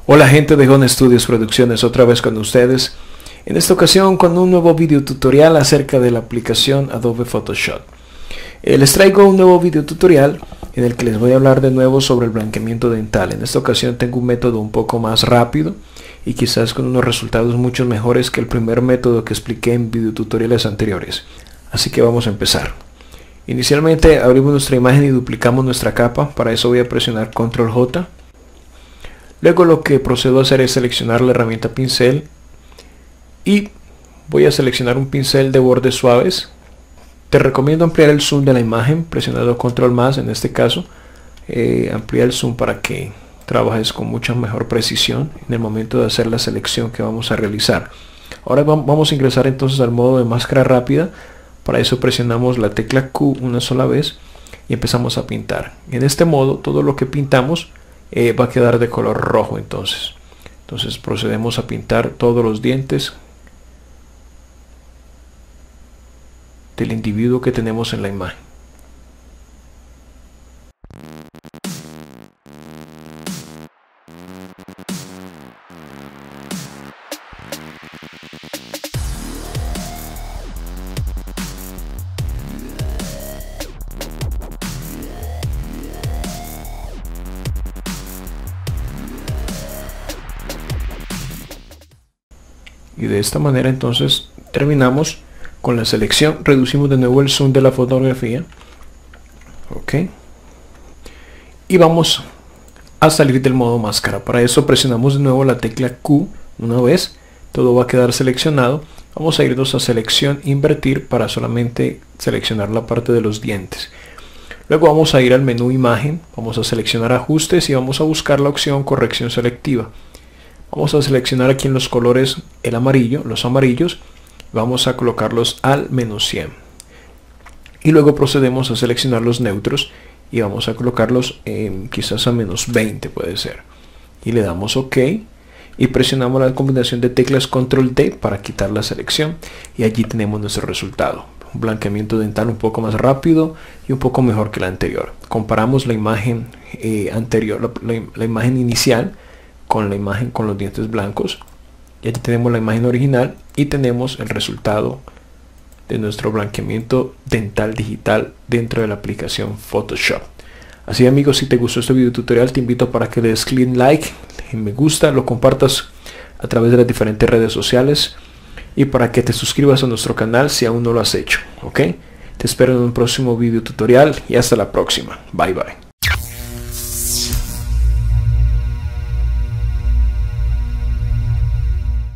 Hola gente de Gon Studios Producciones, otra vez con ustedes. En esta ocasión con un nuevo video tutorial acerca de la aplicación Adobe Photoshop. Les traigo un nuevo video tutorial en el que les voy a hablar de nuevo sobre el blanqueamiento dental. En esta ocasión tengo un método un poco más rápido y quizás con unos resultados mucho mejores que el primer método que expliqué en videotutoriales anteriores. Así que vamos a empezar. Inicialmente abrimos nuestra imagen y duplicamos nuestra capa. Para eso voy a presionar Control J. Luego lo que procedo a hacer es seleccionar la herramienta pincel y voy a seleccionar un pincel de bordes suaves. Te recomiendo ampliar el zoom de la imagen presionando Control más en este caso. Amplía el zoom para que trabajes con mucha mejor precisión en el momento de hacer la selección que vamos a realizar. Ahora vamos a ingresar entonces al modo de máscara rápida. Para eso presionamos la tecla Q una sola vez y empezamos a pintar. En este modo todo lo que pintamos va a quedar de color rojo. Entonces procedemos a pintar todos los dientes del individuo que tenemos en la imagen. Y de esta manera entonces terminamos con la selección. Reducimos de nuevo el zoom de la fotografía. Ok. Y vamos a salir del modo máscara. Para eso presionamos de nuevo la tecla Q una vez. Todo va a quedar seleccionado. Vamos a irnos a selección, invertir para solamente seleccionar la parte de los dientes. Luego vamos a ir al menú imagen. Vamos a seleccionar ajustes y vamos a buscar la opción corrección selectiva. Vamos a seleccionar aquí en los colores el amarillo, los amarillos. Vamos a colocarlos al menos 100. Y luego procedemos a seleccionar los neutros y vamos a colocarlos quizás a menos 20 puede ser. Y le damos OK. Y presionamos la combinación de teclas Control D para quitar la selección. Y allí tenemos nuestro resultado. Un blanqueamiento dental un poco más rápido y un poco mejor que la anterior. Comparamos la imagen anterior, la imagen inicial con la imagen con los dientes blancos, y aquí tenemos la imagen original y tenemos el resultado de nuestro blanqueamiento dental digital dentro de la aplicación Photoshop. Así amigos, si te gustó este video tutorial te invito para que le des click en like, en me gusta, lo compartas a través de las diferentes redes sociales y para que te suscribas a nuestro canal si aún no lo has hecho. Ok, te espero en un próximo video tutorial y hasta la próxima. Bye bye.